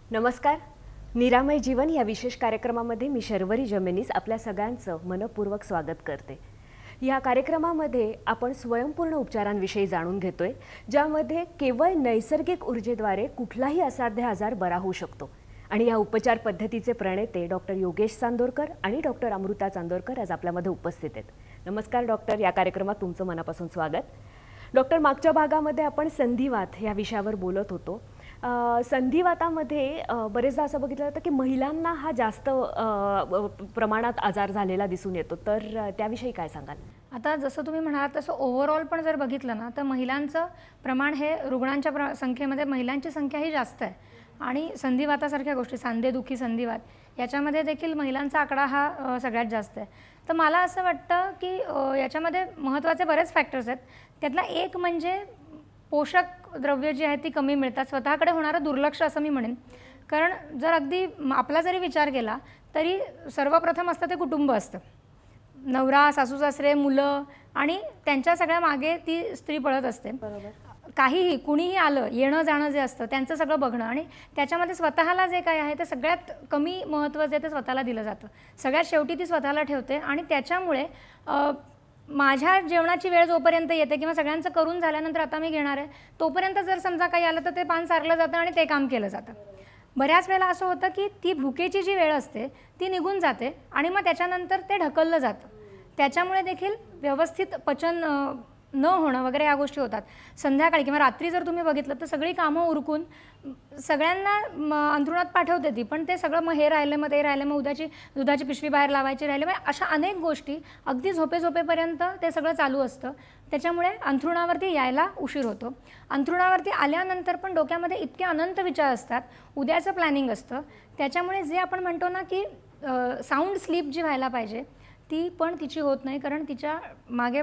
नमस्कार. निरामय जीवन या विशेष कार्यक्रमामध्ये मी शर्वरी जमेनीस आपल्या सगळ्यांचं मनपूर्वक स्वागत करते. या कार्यक्रमामध्ये आपण स्वयंपूर्ण उपचारांविषयी जाणून घेतोय, ज्यामध्ये केवळ नैसर्गिक ऊर्जेद्वारे कुठलाही असाध्य आजार बरा होऊ शकतो. आणि या उपचार पद्धतीचे प्रणेते डॉक्टर योगेश चांदोरकर आणि डॉक्टर अमृता चांदोरकर आज आपल्यामध्ये उपस्थित आहेत. नमस्कार डॉक्टर, या कार्यक्रमात तुमचं मनापासून स्वागत. डॉक्टर, मागच्या भागामध्ये आपण संधिवात या विषयावर बोलत होतो. संधिवातामध्ये बरेचदा असं बघितलं जातं की महिलांना हा जास्त प्रमाणात आजार झालेला दिसून येतो, तर त्याविषयी काय सांगाल? आता जसं तुम्ही म्हणालात तसं ओव्हरऑल पण जर बघितलं ना तर महिलांचं प्रमाण हे रुग्णांच्या संख्येमध्ये महिलांची संख्या ही जास्त आहे. आणि संधिवातासारख्या गोष्टी, सांधेदुखी, संधिवात याच्यामध्ये देखील महिलांचा आकडा हा सगळ्यात जास्त आहे. तर मला असं वाटतं की याच्यामध्ये महत्त्वाचे बरेच फॅक्टर्स आहेत. त्यातला एक म्हणजे पोषक द्रव्य जी आहेत ती कमी मिळतात, स्वतःकडे होणारं दुर्लक्ष असं मी म्हणेन. कारण जर अगदी आपला जरी विचार केला तरी सर्वप्रथम असतं ते कुटुंब असतं. नवरा, सासू सासरे, मुलं आणि त्यांच्या सगळ्या मागे ती स्त्री पळत असते. काहीही कुणीही आलं, येणं जाणं जे असतं त्यांचं सगळं बघणं, आणि त्याच्यामध्ये स्वतःला जे काय आहे ते सगळ्यात कमी महत्त्व जे ते स्वतःला दिलं जातं. सगळ्यात शेवटी ती स्वतःला ठेवते. आणि त्याच्यामुळे माझ्या जेवणाची वेळ जोपर्यंत येते किंवा सगळ्यांचं करून झाल्यानंतर आता मी घेणार आहे तोपर्यंत जर समजा काही आलं तर ते पान सारलं जातं आणि ते काम केलं जातं. बऱ्याच वेळेला असं होतं की ती भुकेची जी वेळ असते ती निघून जाते आणि मग त्याच्यानंतर ते ढकललं जातं. त्याच्यामुळे देखील व्यवस्थित पचन न होणं वगैरे या गोष्टी होतात. संध्याकाळी किंवा रात्री जर तुम्ही बघितलं तर सगळी कामं उरकून सगळ्यांना अंथरुणात पाठवते ती, पण ते सगळं मग हे राहिलं, मग ते राहिलं, मग दुधाची पिशवी बाहेर लावायची राहिली, मग अशा अनेक गोष्टी अगदी झोपेपर्यंत ते सगळं चालू असतं. त्याच्यामुळे अंथरुणावरती यायला उशीर होतो. अंथरुणावरती आल्यानंतर पण डोक्यामध्ये इतके अनंत विचार असतात, उद्याचं प्लॅनिंग असतं. त्याच्यामुळे जे आपण म्हणतो ना की साऊंड स्लीप जी व्हायला पाहिजे ती पण तिची होत नाही, कारण तिच्या मागे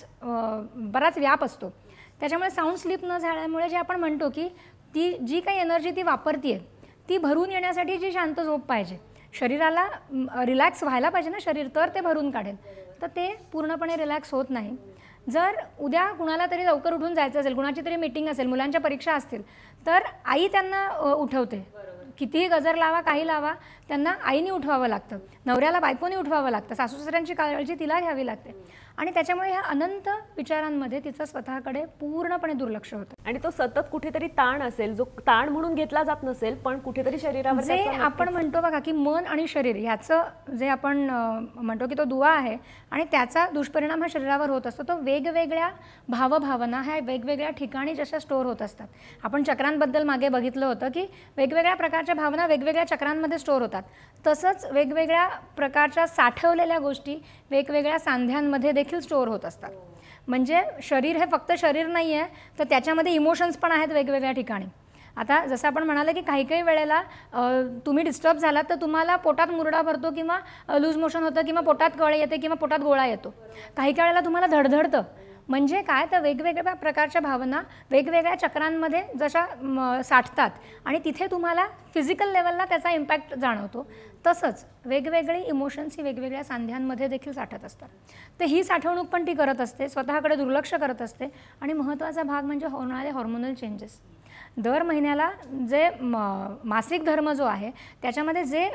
बराच व्याप असतो. त्याच्यामुळे साऊंड स्लीप न झाल्यामुळे जे आपण म्हणतो की ती जी काही एनर्जी ती वापरते ती भरून येण्यासाठी जी शांत झोप पाहिजे, शरीराला रिलॅक्स व्हायला पाहिजे ना शरीर, तर ते भरून काढेल, तर ते पूर्णपणे रिलॅक्स होत नाही. जर उद्या कुणाला तरी लवकर उठून जायचं असेल, कुणाची तरी मीटिंग असेल, मुलांच्या परीक्षा असतील, तर आई त्यांना उठवते. कितीही गजर लावा, काही लावा, त्यांना आईने उठवावं लागतं, नवऱ्याला बायकोने उठवावं लागतं, सासू सासऱ्यांची काळजी तिला घ्यावी लागते. आणि त्याच्यामुळे ह्या अनंत विचारांमध्ये तिचं स्वतःकडे पूर्णपणे दुर्लक्ष होतं. आणि तो सतत कुठेतरी ताण असेल, जो ताण म्हणून घेतला जात नसेल पण कुठेतरी शरीरावर जे आपण म्हणतो बघा की मन आणि शरीर ह्याचं जे आपण म्हणतो की तो दुवा आहे आणि त्याचा दुष्परिणाम हा शरीरावर होत असतो. तो वेगवेगळ्या भावभावना ह्या वेगवेगळ्या ठिकाणी जशा स्टोअर होत असतात. आपण चक्रांबद्दल मागे बघितलं होतं की वेगवेगळ्या प्रकारच्या भावना वेगवेगळ्या चक्रांमध्ये स्टोअर होतात. तसंच वेगवेगळ्या प्रकारच्या साठवलेल्या गोष्टी वेगवेगळ्या सांध्यांमध्ये देखील स्टोअर होत असतात. म्हणजे शरीर हे फक्त शरीर नाही आहे, तर त्याच्यामध्ये इमोशन्स पण आहेत वेगवेगळ्या ठिकाणी. आता जसं आपण म्हणालं की काही वेळेला तुम्ही डिस्टर्ब झालात तर तुम्हाला पोटात मुरडा भरतो किंवा लूज मोशन होतं किंवा पोटात कळ येते किंवा पोटात गोळा येतो. काही वेळेला तुम्हाला धडधडतं. म्हणजे काय, तर वेगवेगळ्या प्रकारच्या भावना वेगवेगळ्या चक्रांमध्ये जशा साठतात आणि तिथे तुम्हाला फिजिकल लेवलला त्याचा इम्पॅक्ट जाणवतो. तसंच वेगवेगळे इमोशन्स ही वेगवेगळ्या सांध्यांमध्ये देखील साठत असतात. तर ही साठवणूक पण ती करत असते, स्वतःकडे दुर्लक्ष करत असते. आणि महत्त्वाचा भाग म्हणजे होणारे हॉर्मोनल चेंजेस. दर महिन्याला जे मासिक धर्म जो आहे त्याच्यामध्ये जे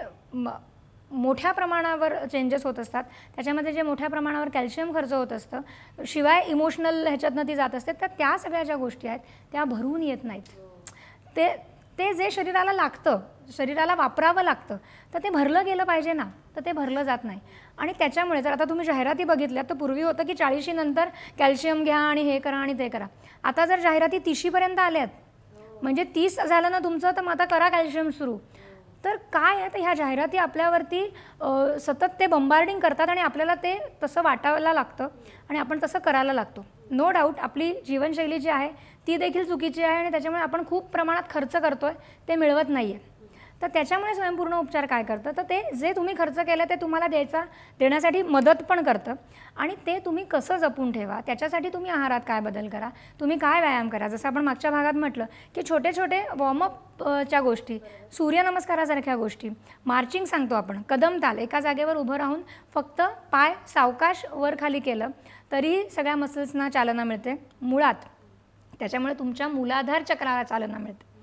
मोठ्या प्रमाणावर चेंजेस होत असतात, त्याच्यामध्ये जे मोठ्या प्रमाणावर कॅल्शियम खर्च होत असतं, शिवाय इमोशनल ह्याच्यातनं ती जात असते, तर त्या सगळ्या ज्या गोष्टी आहेत त्या भरून येत नाहीत. ते जे शरीराला लागतं, शरीराला वापरावं लागतं, तर ते भरलं गेलं पाहिजे ना, तर ते भरलं जात नाही. आणि त्याच्यामुळे जर आता तुम्ही जाहिराती बघितल्या तर पूर्वी होतं की 40शी नंतर कॅल्शियम घ्या आणि हे करा आणि ते करा. आता जर जाहिराती 30शीपर्यंत आल्यात, म्हणजे 30 झालं ना तुमचं, तर मग आता करा कॅल्शियम सुरू. तर काय आहे, तर ह्या जाहिराती आपल्यावरती सतत ते बंबार्डिंग करतात आणि आपल्याला ते तसं वाटायला लागतं आणि आपण तसं करायला लागतो. नो डाऊट आपली जीवनशैली जी आहे ती देखील चुकीची आहे आणि त्याच्यामुळे आपण खूप प्रमाणात खर्च करतोय, ते मिळवत नाही आहे. तर त्याच्यामुळे स्वयंपूर्ण उपचार काय करतं, तर ते जे तुम्ही खर्च केलं ते तुम्हाला देण्यासाठी मदत पण करतं. आणि ते तुम्ही कसं जपून ठेवा, त्याच्यासाठी तुम्ही आहारात काय बदल करा, तुम्ही काय व्यायाम करा. जसं आपण मागच्या भागात म्हटलं की छोटे छोटे वॉर्मअपच्या गोष्टी, सूर्यनमस्कारासारख्या गोष्टी, मार्चिंग सांगतो आपण, कदम ताल, एका जागेवर उभं राहून फक्त पाय सावकाश वर खाली केलं तरीही सगळ्या मसल्सना चालना मिळते मुळात. त्याच्यामुळे तुमच्या मूलाधार चक्राला चालना मिळते.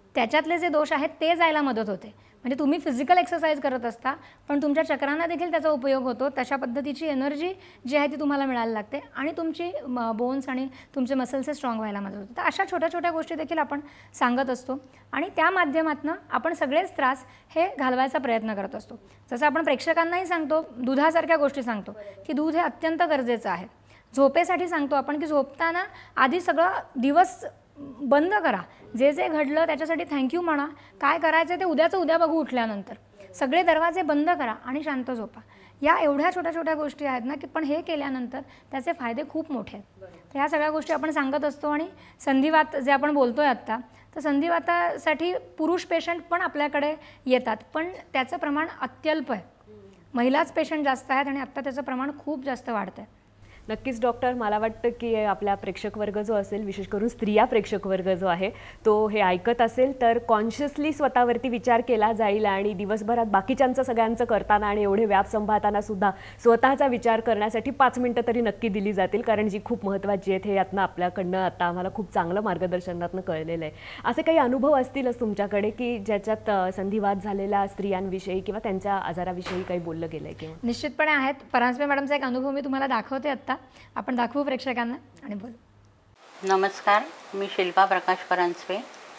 त्याच्यातले जे दोष आहेत ते जायला मदत होते. म्हणजे तुम्ही फिजिकल एक्सरसाइज करत असता पण तुमच्या चक्रांना देखील त्याचा उपयोग होतो. तशा पद्धतीची एनर्जी जी आहे ती तुम्हाला मिळायला लागते आणि तुमची बोन्स आणि तुमचे मसल्स स्ट्रॉंग व्हायला मदत होते. तर अशा छोट्या छोट्या गोष्टी देखील आपण सांगत असतो आणि त्या माध्यमातून आपण सगळेच त्रास हे घालवायचा प्रयत्न करत असतो. जसं आपण प्रेक्षकांनाही सांगतो, दुधासारख्या गोष्टी सांगतो की दूध हे अत्यंत गरजेचं आहे. झोपेसाठी सांगतो आपण की झोपताना आधी सगळं दिवस बंद करा, जे जे घडलं त्याच्यासाठी थँक्यू म्हणा, काय करायचं ते उद्याचं उद्या बघू, उठल्यानंतर सगळे दरवाजे बंद करा आणि शांत झोपा. या एवढ्या छोट्या छोट्या गोष्टी आहेत ना की पण हे केल्यानंतर त्याचे फायदे खूप मोठे आहेत. तर ह्या सगळ्या गोष्टी आपण सांगत असतो. आणि संधिवात जे आपण बोलतोय आत्ता, तर संधिवातासाठी पुरुष पेशंट पण आपल्याकडे येतात, पण त्याचं प्रमाण अत्यल्प आहे. महिलाच पेशंट जास्त आहेत आणि आत्ता त्याचं प्रमाण खूप जास्त वाढतं आहे. नक्कीच डॉक्टर, मला वाटतं की आपला प्रेक्षक वर्ग जो असेल, विशेष करून स्त्रिया प्रेक्षक वर्ग जो आहे तो हे ऐकत असेल तर कॉन्शियसली स्वतःवरती विचार केला जाईल आणि दिवसभरात बाकीच्यांचं सगळ्यांचं करताना आणि एवढे व्याप सांभाळताना सुद्धा स्वतःचा विचार करण्यासाठी 5 मिनिटं तरी नक्की दिली जातील, कारण जी खूप महत्त्वाची आहेत हे यातनं आपल्याकडनं आता आम्हाला खूप चांगलं मार्गदर्शनातनं कळलेलं आहे. असे काही अनुभव असतीलच तुमच्याकडे की ज्याच्यात संधिवात झालेल्या स्त्रियांविषयी किंवा त्यांच्या आजाराविषयी काही बोललं गेलं आहे? किंवा निश्चितपणे आहेत. परांजपे मॅडमचा एक अनुभव मी तुम्हाला दाखवते आत्ता, आपण दाखवू प्रेक्षकांना आणि बोलू. नमस्कार, मी शिल्पा प्रकाश परांजपे.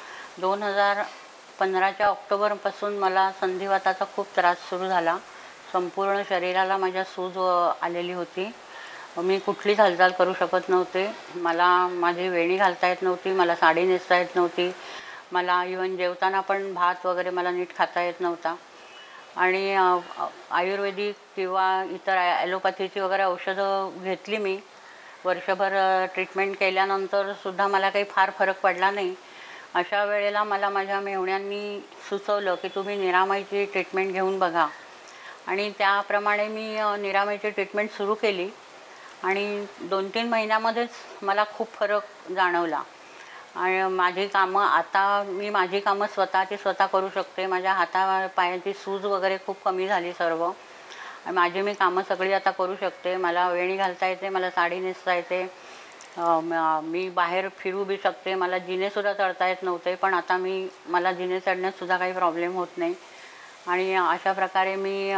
2015च्या ऑक्टोबरपासून मला संधिवाताचा खूप त्रास सुरू झाला. संपूर्ण शरीराला माझ्या सूज आलेली होती. मी कुठलीच हालचाल करू शकत नव्हते. मला माझी वेणी घालता येत नव्हती, मला साडी नेसता येत नव्हती, मला इवन जेवताना पण भात वगैरे मला नीट खाता येत नव्हता. आणि आयुर्वेदिक किंवा इतर ॲलोपॅथीची वगैरे औषधं घेतली मी. वर्षभर ट्रीटमेंट केल्यानंतर सुद्धा मला काही फार फरक पडला नाही. अशा वेळेला मला माझ्या मेहुण्यांनी सुचवलं की तुम्ही निरामयची ट्रीटमेंट घेऊन बघा. आणि त्याप्रमाणे मी निरामयची ट्रीटमेंट सुरू केली आणि 2-3 महिन्यामध्येच मला खूप फरक जाणवला. आणि माझी कामं आता माझी कामं स्वतः करू शकते. माझ्या हातापायाची सूज वगैरे खूप कमी झाली सर्व. मी कामं सगळी आता करू शकते. मला वेणी घालता येते, मला साडी नेसता येते, मी बाहेर फिरू बी शकते. मला जिनेसुद्धा चढता येत नव्हते, पण आता मला जिने चढण्यातसुद्धा काही प्रॉब्लेम होत नाही. आणि अशा प्रकारे मी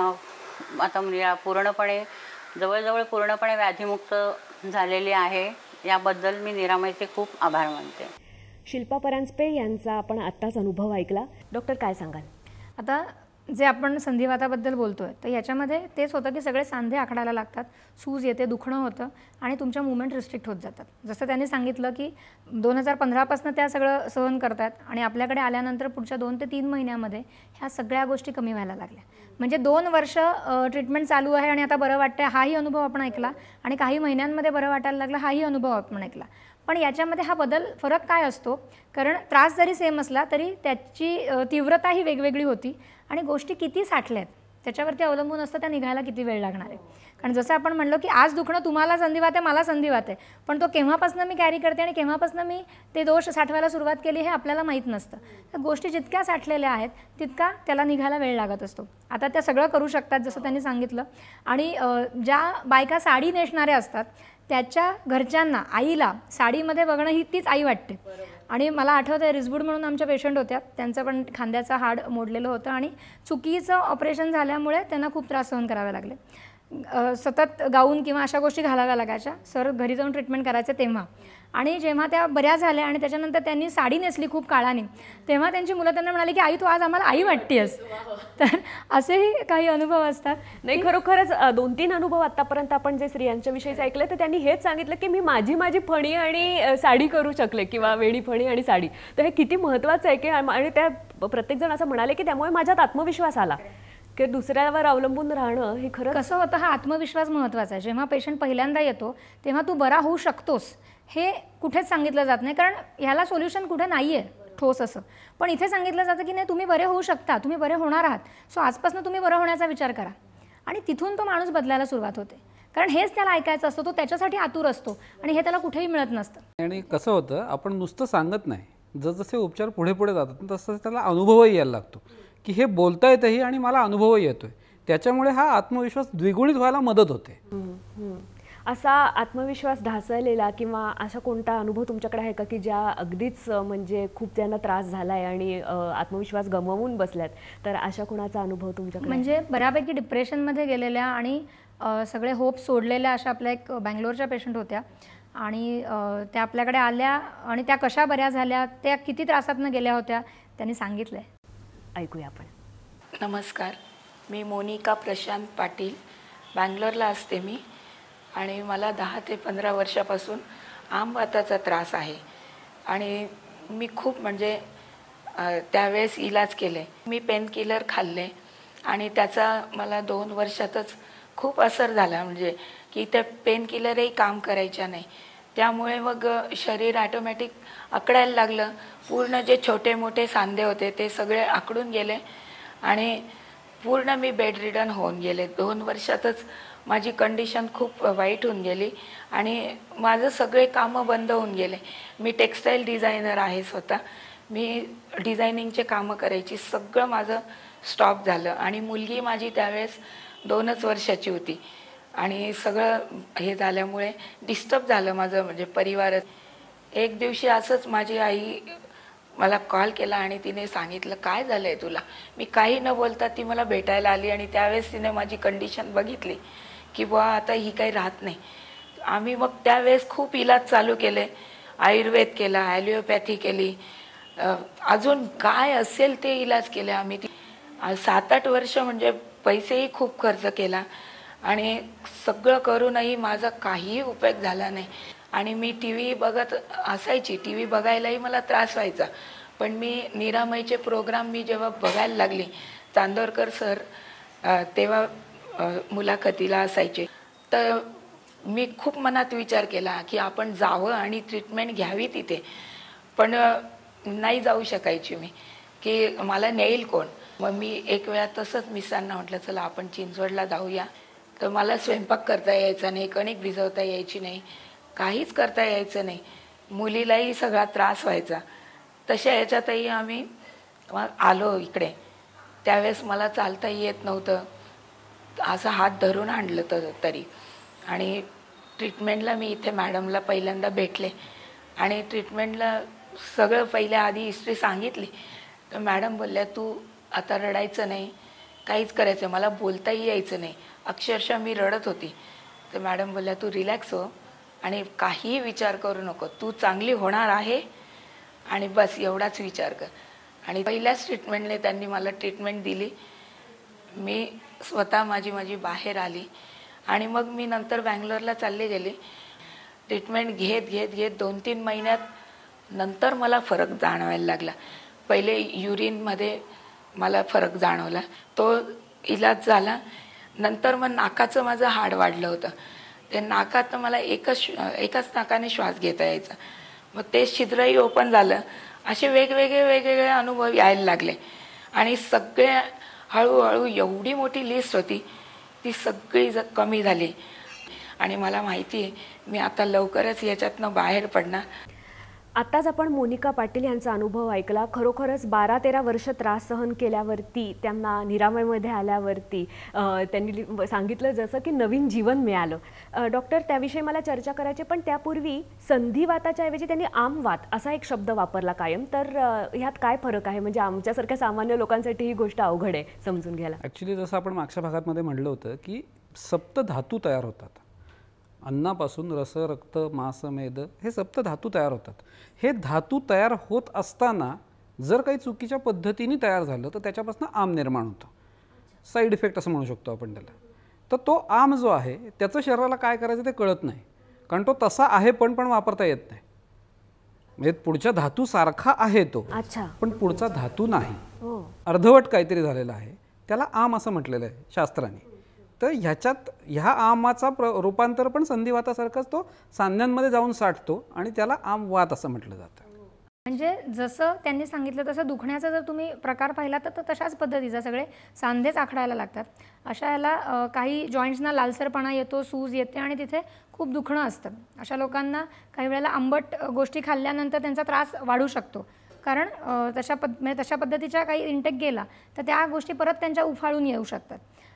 आता पूर्णपणे जवळजवळ पूर्णपणे व्याधीमुक्त झालेली आहे. याबद्दल मी निरामयचे खूप आभार मानते. शिल्पा परांजपे यांचा आपण आत्ताच अनुभव ऐकला. डॉक्टर, काय सांगाल? आता जे आपण संधिवाताबद्दल बोलतोय तर याच्यामध्ये तेच होतं की सगळे सांधे आखडायला लागतात, सूज येते, दुखणं होतं आणि तुमच्या मुवमेंट रिस्ट्रिक्ट होत जातात. जसं त्यांनी सांगितलं की 2015पासून त्या सगळं सहन करतात आणि आपल्याकडे आल्यानंतर पुढच्या 2 ते 3 महिन्यामध्ये ह्या सगळ्या गोष्टी कमी व्हायला लागल्या. म्हणजे 2 वर्ष ट्रीटमेंट चालू आहे आणि आता बरं वाटतंय हाही अनुभव आपण ऐकला आणि काही महिन्यांमध्ये बरं वाटायला लागला हाही अनुभव आपण ऐकला. पण याच्यामध्ये हा फरक काय असतो, कारण त्रास जरी सेम असला तरी त्याची तीव्रता ही वेगवेगळी होती आणि गोष्टी किती साठल्यात त्याच्यावरती अवलंबून असतं त्या निघायला किती वेळ लागणार आहे. कारण जसं आपण म्हणलो की आज दुखणं तुम्हाला संधिवात आहे, मला संधिवात आहे, पण तो केव्हापासून मी कॅरी करते आणि केव्हापासून मी ते दोष साठवायला सुरुवात केली हे आपल्याला माहीत नसतं. तर गोष्टी जितक्या साठलेल्या आहेत तितका त्याला निघायला वेळ लागत असतो. आता त्या सगळं करू शकतात जसं त्यांनी सांगितलं. आणि ज्या बायका साडी नेसणाऱ्या असतात त्याच्या घरच्यांना, आईला साडीमध्ये बघणं ही तीच आई वाटते. आणि मला आठवतं आहे रिसबूड म्हणून आमच्या पेशंट होत्या, त्यांचं पण खांद्याचं हाड मोडलेलं होतं आणि चुकीचं ऑपरेशन झाल्यामुळे त्यांना खूप त्रास सहन करावे लागले. सतत गाऊन किंवा अशा गोष्टी घालाव्या लागायच्या. सर घरी जाऊन ट्रीटमेंट करायचे तेव्हा. आणि जेव्हा त्या बऱ्या झाल्या आणि त्याच्यानंतर त्यांनी साडी नेसली खूप काळाने, तेव्हा त्यांची मुलं त्यांना म्हणाली की आई तू आज आम्हाला आई वाटतेस. तर असेही काही अनुभव असतात. नाही, खरोखरच 2-3 अनुभव आतापर्यंत आपण जे स्त्रियांच्या विषयीच ऐकले तर त्यांनी हेच सांगितलं की मी माझी फणी आणि साडी करू शकले किंवा वेणी, फणी आणि साडी. तर हे किती महत्त्वाचं आहे की आणि त्या प्रत्येकजण असं म्हणाले की त्यामुळे माझ्यात आत्मविश्वास आला की दुसऱ्यावर अवलंबून राहणं हे खरं कसं होतं. हा आत्मविश्वास महत्त्वाचा आहे. जेव्हा पेशंट पहिल्यांदा येतो तेव्हा तू बरा होऊ शकतोस हे कुठेच सांगितलं जात नाही, कारण ह्याला सोल्युशन कुठे नाही आहे ठोस असं. पण इथे सांगितलं जातं की नाही तुम्ही बरे होऊ शकता, तुम्ही बरे होणार आहात, सो आजपासून तुम्ही बरं होण्याचा विचार करा. आणि तिथून तो माणूस बदलायला सुरुवात होते, कारण हेच त्याला ऐकायचं असतं. तो त्याच्यासाठी आतुर असतो आणि हे त्याला कुठेही मिळत नसतं. आणि कसं होतं, आपण नुसतं सांगत नाही, जसजसे उपचार पुढे पुढे जातात तसं त्याला अनुभवही यायला लागतो की हे बोलता येतंही आणि मला अनुभवही येतोय. त्याच्यामुळे हा आत्मविश्वास द्विगुणित व्हायला मदत होते. असा आत्मविश्वास ढासळलेला किंवा असा कोणता अनुभव तुमच्याकडे आहे का की ज्या अगदीच म्हणजे खूप त्यांना त्रास झाला आहे आणि आत्मविश्वास गमावून बसल्यात, तर अशा कोणाचा अनुभव तुमच्याकडे? म्हणजे बऱ्यापैकी डिप्रेशनमध्ये गेलेल्या आणि सगळे होप सोडलेल्या अशा आपल्या एक बँगलोरच्या पेशंट होत्या आणि त्या आपल्याकडे आल्या आणि त्या कशा बऱ्या झाल्या, त्या किती त्रासातनं गेल्या होत्या त्यांनी सांगितलं आहे. ऐकूया आपण. नमस्कार, मी मोनिका प्रशांत पाटील, बँगलोरला असते मी आणि मला 10 ते 15 वर्षापासून आमवाताचा त्रास आहे आणि मी खूप म्हणजे त्यावेळेस इलाज केले. मी पेन किलर खाल्ले आणि त्याचा मला 2 वर्षातच खूप असर झाला, म्हणजे की त्या पेन किलरही काम करायच्या नाही. त्यामुळे मग शरीर ॲटोमॅटिक आकडायला लागलं. पूर्ण जे छोटे मोठे सांधे होते ते सगळे आकडून गेले आणि पूर्ण मी बेड रिडन होऊन गेले. 2 वर्षातच माझी कंडिशन खूप वाईट होऊन गेली आणि माझं सगळे कामं बंद होऊन गेले. मी टेक्स्टाईल डिझायनर आहे स्वतः. मी डिझायनिंगचे कामं करायची, सगळं माझं स्टॉप झालं आणि मुलगी माझी त्यावेळेस 2च वर्षाची होती आणि सगळं हे झाल्यामुळे डिस्टर्ब झालं माझं म्हणजे परिवारच. एक दिवशी असंच माझी आई मला कॉल केला आणि तिने सांगितलं, काय झालं आहे तुला? मी काही न बोलता ती मला भेटायला आली आणि त्यावेळेस तिने माझी कंडिशन बघितली की बुवा आता ही काही राहत नाही. आम्ही मग त्यावेळेस खूप इलाज चालू केले, आयुर्वेद केला, ॲलिओपॅथी केली, अजून काय असेल ते इलाज केले आम्ही. 7-8 वर्ष म्हणजे पैसेही खूप खर्च केला आणि सगळं करूनही माझा काहीही उपयोग झाला नाही. आणि मी टी व्ही बघत असायची, टी व्ही बघायलाही मला त्रास व्हायचा, पण मी निरामयचे प्रोग्राम मी जेव्हा बघायला लागली, चांदोरकर सर तेव्हा मुलाखतीला असायचे, तर मी खूप मनात विचार केला की आपण जावं आणि ट्रीटमेंट घ्यावी तिथे. पण नाही जाऊ शकायची मी, की मला नेईल कोण. मग मी एक वेळा तसंच मिस्टरांना म्हटलं, चला आपण चिंचवडला जाऊया. तर मला स्वयंपाक करता यायचा नाही, कणिक भिजवता यायची नाही, काहीच करता यायचं नाही. मुलीलाही सगळा त्रास व्हायचा. तशा याच्यातही आम्ही आलो इकडे. त्यावेळेस मला चालताही येत नव्हतं, असं हात धरून आणलं तरी. आणि ट्रीटमेंटला मी इथे मॅडमला पहिल्यांदा भेटले आणि ट्रीटमेंटला सगळं पहिल्या आधी हिस्ट्री सांगितली. तर मॅडम बोलल्या, तू आता रडायचं नाही, काहीच करायचं. मला बोलताही यायचं नाही, अक्षरशः मी रडत होती. तर मॅडम बोलल्या, तू रिलॅक्स हो आणि काहीही विचार करू नको, तू चांगली होणार आहे आणि बस एवढाच विचार कर. आणि पहिल्याच ट्रीटमेंटने त्यांनी मला ट्रीटमेंट दिली. मी स्वतः माझी बाहेर आली आणि मग मी नंतर बँगलोरला चालले गेले. ट्रीटमेंट घेत 2-3 महिन्यात नंतर मला फरक जाणवायला लागला. पहिले युरिनमध्ये मला फरक जाणवला, तो इलाज झाला. नंतर मग नाकाचं माझं हाड वाढलं होतं. ते नाकात मला एकाच नाकाने श्वास घेता यायचा, मग ते छिद्रही ओपन झालं. असे वेगवेगळे अनुभव यायला लागले आणि सगळे हळूहळू एवढी मोठी लिस्ट होती ती सगळी कमी झाली. आणि मला माहिती आहे मी आता लवकरच याच्यातनं बाहेर पडणार. आत्ताच आपण मोनिका पाटील यांचा अनुभव ऐकला. खरोखरच 12-13 वर्ष त्रास सहन केल्यावरती, त्यांना निरामयमध्ये आल्यावरती त्यांनी सांगितलं जसं की नवीन जीवन मिळालं. डॉक्टर, त्याविषयी मला चर्चा करायची, पण त्यापूर्वी संधिवाताच्या ऐवजी त्यांनी आमवात असा एक शब्द वापरला कायम. तर ह्यात काय फरक आहे? म्हणजे आमच्यासारख्या सामान्य लोकांसाठी ही गोष्ट अवघड आहे समजून घ्यायला. ॲक्च्युली जसं आपण मागच्या भागामध्ये म्हणलं होतं की सप्तधातू तयार होतात. अन्नापासून रस, रक्त, मांस, मेद हे सप्तधातू तयार होतात. हे धातू तयार होत असताना जर काही चुकीच्या पद्धतीने तयार झालं तर त्याच्यापासून आम निर्माण होतं. साईड इफेक्ट असं म्हणू शकतो आपण त्याला. तर तो आम जो आहे त्याचं शरीराला काय करायचं ते कळत नाही, कारण तो तसा आहे पण वापरता येत नाही. म्हणजे पुढच्या धातू सारखा आहे तो, पण पुढचा धातू नाही, अर्धवट काहीतरी झालेला आहे. त्याला आम असं म्हटलेलं आहे शास्त्राने. तर ह्या आमाचा रूपांतर पण संधिवातासारखाच तो सांध्यांमध्ये जाऊन साठतो आणि त्याला आमवात असं म्हटलं जातं. म्हणजे जसं त्यांनी सांगितलं तसं दुखण्याचा जर तुम्ही प्रकार पाहिला तर तशाच पद्धतीचा सगळे सांधेच आखडायला लागतात. अशा याला काही जॉईंट्सना लालसरपणा येतो, सूज येते आणि तिथे खूप दुखणं असतं. अशा लोकांना काही वेळेला आंबट गोष्टी खाल्ल्यानंतर त्यांचा त्रास वाढू शकतो, कारण तशा पद्धतीच्या काही इंटेक गेला तर त्या गोष्टी परत त्यांच्या उफाळून येऊ शकतात.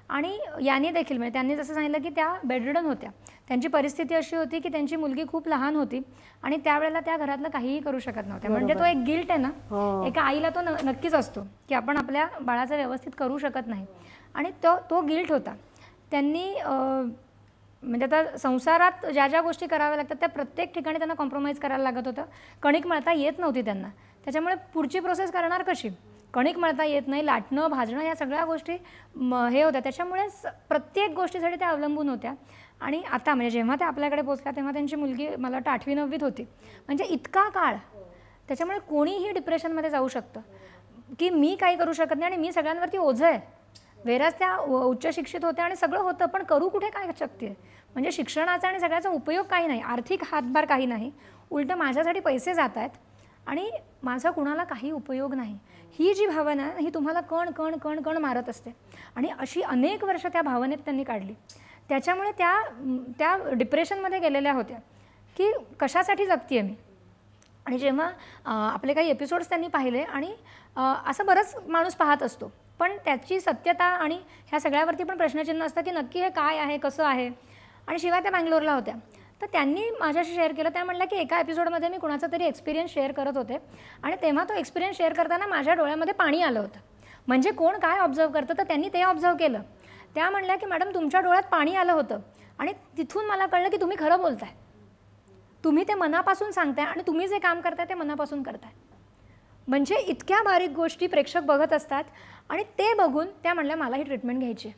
आणि याने देखील म्हणजे त्यांनी जसं सांगितलं की त्या बेडरिडन होत्या, त्यांची परिस्थिती अशी होती की त्यांची मुलगी खूप लहान होती आणि त्यावेळेला त्या घरातलं काहीही करू शकत नव्हत्या. म्हणजे तो एक गिल्ट आहे ना, एका आईला तो नक्कीच असतो की आपण आपल्या बाळाचं व्यवस्थित करू शकत नाही आणि तो गिल्ट होता. त्यांनी म्हणजे आता संसारात ज्या ज्या गोष्टी कराव्या लागतात त्या प्रत्येक ठिकाणी त्यांना कॉम्प्रोमाइज करायला लागत होतं. कणिक मळता येत नव्हती त्यांना, त्याच्यामुळे पुढची प्रोसेस करणार कशी, कणिक मळता येत नाही, लाटणं भाजणं या सगळ्या गोष्टी हे होत्या, त्याच्यामुळे प्रत्येक गोष्टीसाठी त्या अवलंबून होत्या. आणि आता म्हणजे जेव्हा त्या आपल्याकडे पोचल्या तेव्हा त्यांची मुलगी मला वाटतं 8वी 9वीत होती. म्हणजे इतका काळ, त्याच्यामुळे कोणीही डिप्रेशनमध्ये जाऊ शकतं की मी काही करू शकत नाही आणि मी सगळ्यांवरती ओझं आहे. वेराज त्या उच्च शिक्षित होत्या आणि सगळं होतं, पण करू कुठे काय शक्य आहे. म्हणजे शिक्षणाचा आणि सगळ्याचा उपयोग काही नाही, आर्थिक हातभार काही नाही, उलटं माझ्यासाठी पैसे जात आहेत आणि माझा कुणाला काही उपयोग नाही. ही जी भावना ही तुम्हाला कण कण कण कण मारत असते आणि अशी अनेक वर्ष त्या भावनेत त्यांनी काढली. त्याच्यामुळे त्या डिप्रेशनमध्ये गेलेल्या होत्या की कशासाठी जगते मी. आणि जेव्हा आपले काही एपिसोड्स त्यांनी पाहिले आणि असं बरंच माणूस पाहत असतो, पण त्याची सत्यता आणि ह्या सगळ्यावरती पण प्रश्नचिन्ह असतं की नक्की हे काय आहे, कसं आहे. आणि शिवाय त्या बँगलोरला होत्या, तर त्यांनी माझ्याशी शेअर केलं. त्या म्हटलं की एका एपिसोडमध्ये मी कुणाचा तरी एक्सपिरियन्स शेअर करत होते आणि तेव्हा तो एक्सपिरियन्स शेअर करताना माझ्या डोळ्यामध्ये पाणी आलं होतं. म्हणजे कोण काय ऑब्झर्व करतं तर त्यांनी ते ऑब्झर्व केलं. त्या म्हणल्या की मॅडम तुमच्या डोळ्यात पाणी आलं होतं आणि तिथून मला कळलं की तुम्ही खरं बोलताय, तुम्ही ते मनापासून सांगताय आणि तुम्ही जे काम करताय ते मनापासून करताय. म्हणजे इतक्या बारीक गोष्टी प्रेक्षक बघत असतात आणि ते बघून त्या म्हणल्या मला ही ट्रीटमेंट घ्यायची.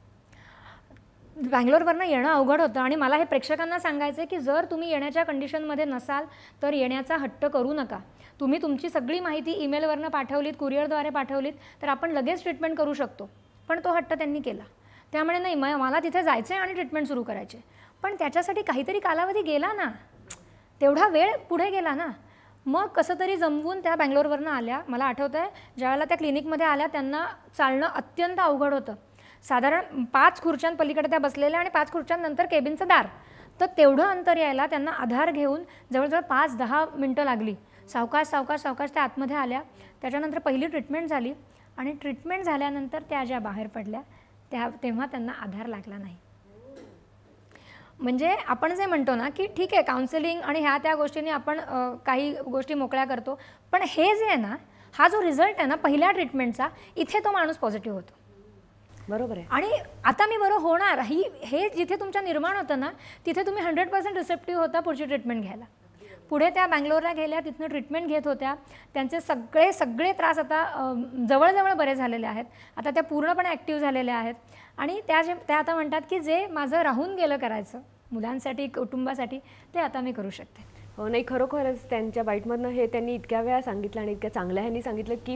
बँगलोरवरनं येणं अवघड होतं आणि मला हे प्रेक्षकांना सांगायचं आहे की जर तुम्ही येण्याच्या कंडिशनमध्ये नसाल तर येण्याचा हट्ट करू नका. तुम्ही तुमची सगळी माहिती ईमेलवरनं पाठवलीत, कुरिअरद्वारे पाठवलीत तर आपण लगेच ट्रीटमेंट करू शकतो. पण तो हट्ट त्यांनी केला. त्यामुळे नाही, मला तिथे जायचं आहे आणि ट्रीटमेंट सुरू करायचे. पण त्याच्यासाठी काहीतरी कालावधी गेला ना, तेवढा वेळ पुढे गेला ना. मग कसं तरी जमवून त्या बँगलोरवरनं आल्या. मला आठवतं आहे ज्यावेळेला त्या क्लिनिकमध्ये आल्या त्यांना चालणं अत्यंत अवघड होतं. साधारण 5 खुर्च्यांपलीकडे त्या बसलेल्या आणि 5 खुर्च्यांनंतर केबिनचं दार, तर तेवढं अंतर यायला त्यांना आधार घेऊन जवळजवळ 5-10 मिनटं लागली. सावकाश सावकाश सावकाश त्या आतमध्ये आल्या. त्याच्यानंतर पहिली ट्रीटमेंट झाली आणि ट्रीटमेंट झाल्यानंतर त्या ज्या बाहेर पडल्या तेव्हा त्यांना आधार लागला नाही. म्हणजे आपण जे म्हणतो ना की ठीक आहे काउन्सिलिंग आणि ह्या त्या गोष्टींनी आपण काही गोष्टी मोकळ्या करतो, पण हे जे आहे ना, हा जो रिझल्ट आहे ना पहिल्या ट्रीटमेंटचा, इथे तो माणूस पॉझिटिव्ह होतो. बरोबर आहे. आणि आता मी बरं होणार हे जिथे तुमच्या निर्माण होतं ना तिथे तुम्ही 100% रिसेप्टिव्ह होता पुढची ट्रीटमेंट घ्यायला. पुढे त्या बँगलोरला गेल्या, तिथनं ट्रीटमेंट घेत होत्या. त्यांचे सगळे त्रास आता जवळजवळ बरे झालेले आहेत. आता त्या पूर्णपणे ॲक्टिव्ह झालेल्या आहेत आणि त्या आता म्हणतात की जे माझं राहून गेलं करायचं मुलांसाठी, कुटुंबासाठी, ते आता मी करू शकते. हो नाही, खरोखरच त्यांच्या बाईटमधनं हे त्यांनी इतक्या वेळा सांगितलं आणि इतक्या चांगल्या ह्यांनी सांगितलं की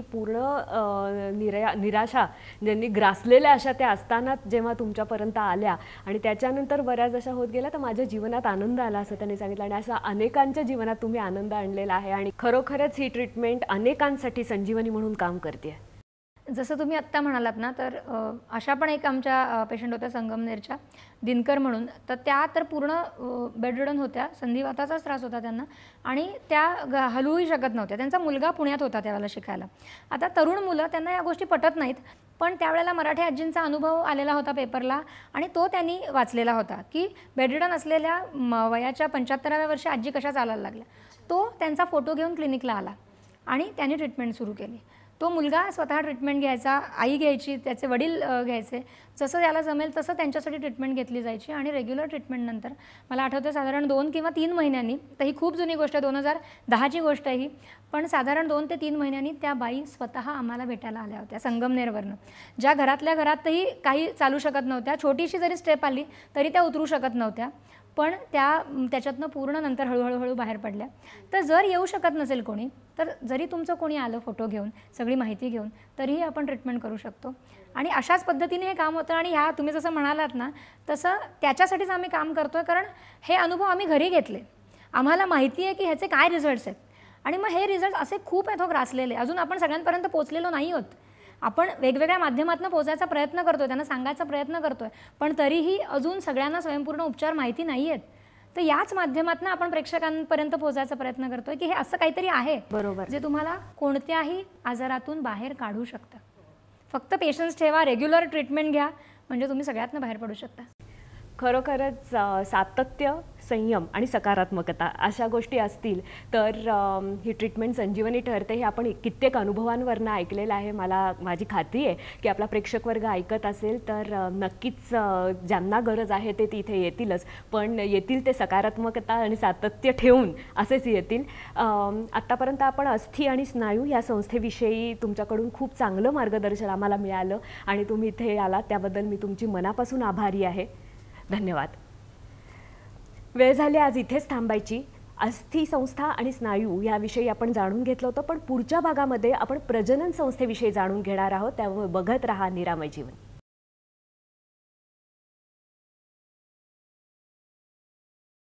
पूर्ण निराशा ज्यांनी ग्रासलेल्या अशा त्या असताना जेव्हा तुमच्यापर्यंत आल्या आणि त्याच्यानंतर बऱ्याच अशा होत गेल्या तर माझ्या जीवनात आनंद आला असं त्यांनी सांगितलं. आणि असं अनेकांच्या जीवनात तुम्ही आनंद आणलेला आहे आणि खरोखरच ही ट्रीटमेंट अनेकांसाठी संजीवनी म्हणून काम करते. जसं तुम्ही आत्ता म्हणालात ना, तर अशा पण एक आमच्या पेशंट होत्या संगमनेरच्या, दिनकर म्हणून. तर त्या तर पूर्ण बेडरिडन होत्या, संधिवाताचाच त्रास होता त्यांना आणि त्या हलवूही शकत नव्हत्या. त्यांचा मुलगा पुण्यात होता त्यावेळेला शिकायला. आता तरुण मुलं त्यांना या गोष्टी पटत नाहीत, पण त्यावेळेला मराठी आजींचा अनुभव आलेला होता पेपरला आणि तो त्यांनी वाचलेला होता की बेडरिडन असलेल्या वयाच्या 75व्या वर्षी आजी कशा चालायला लागल्या. तो त्यांचा फोटो घेऊन क्लिनिकला आला आणि त्यांनी ट्रीटमेंट सुरू केली. तो मुलगा स्वतः ट्रीटमेंट घ्यायचा, आई घ्यायची, त्याचे वडील घ्यायचे, जसं त्याला जमेल तसं त्यांच्यासाठी ट्रीटमेंट घेतली जायची. आणि रेग्युलर ट्रीटमेंटनंतर मला आठवतं साधारण 2 किंवा 3 महिन्यांनी, तर ही खूप जुनी गोष्ट आहे, 2010ची गोष्ट आहे ही, पण साधारण 2 ते 3 महिन्यांनी त्या बाई स्वतः आम्हाला भेटायला आल्या होत्या संगमनेरवरनं. ज्या घरातल्या घरातही काही चालू शकत नव्हत्या, छोटीशी जरी स्टेप आली तरी त्या उतरू शकत नव्हत्या, पण त्याच्यातनं पूर्ण नंतर हळूहळू बाहेर पडल्या. तर जर येऊ शकत नसेल कोणी, तर जरी तुमचं कोणी आलं फोटो घेऊन, सगळी माहिती घेऊन, तरीही आपण ट्रीटमेंट करू शकतो. आणि अशाच पद्धतीने हे काम होतं. आणि ह्या तुम्ही जसं म्हणालात ना, तसं त्याच्यासाठीच आम्ही काम करतो आहे, कारण हे अनुभव आम्ही घरी घेतले. आम्हाला माहिती आहे की ह्याचे काय रिझल्ट्स आहेत आणि मग हे रिझल्ट्स असे खूप आहेत ग्रासलेले. अजून आपण सगळ्यांपर्यंत पोचलेलो नाही आहोत. आपण वेगवेगळ्या माध्यमातून पोहोचायचा प्रयत्न करतो आहे, त्यांना सांगायचा प्रयत्न करतो आहे, पण तरीही अजून सगळ्यांना स्वयंपूर्ण उपचार माहिती नाही आहेत. तर याच माध्यमातून आपण प्रेक्षकांपर्यंत पोहोचायचा प्रयत्न करतोय की हे असं काहीतरी आहे बरोबर जे तुम्हाला कोणत्याही आजारातून बाहेर काढू शकतं. फक्त पेशन्स ठेवा, रेग्युलर ट्रीटमेंट घ्या, म्हणजे तुम्ही सगळ्यातनं बाहेर पडू शकता. खरोखरच सातत्य, संयम आणि सकारात्मकता अशा गोष्टी असतील तर ही ट्रीटमेंट संजीवनी ठरते. हे आपण कित्येक अनुभवांवरनं ऐकलेलं आहे. माझी खात्री आहे की आपला प्रेक्षक वर्ग ऐकत असेल तर नक्कीच ज्यांना गरज आहे ते तिथे येतीलच, पण येतील ते सकारात्मकता आणि सातत्य ठेवून असेच येतील. आत्तापर्यंत आपण अस्थी आणि स्नायू या संस्थेविषयी तुमच्याकडून खूप चांगलं मार्गदर्शन आम्हाला मिळालं आणि तुम्ही इथे आलात त्याबद्दल मी तुमची मनापासून आभारी आहे. धन्यवाद. वेळ झाली आज इथेच थांबायची. अस्थी संस्था आणि स्नायू याविषयी आपण जाणून घेतलं होतं, पण पुढच्या भागामध्ये आपण प्रजनन संस्थेविषयी जाणून घेणार आहोत. त्यामुळे बघत रहा निरामय जीवन.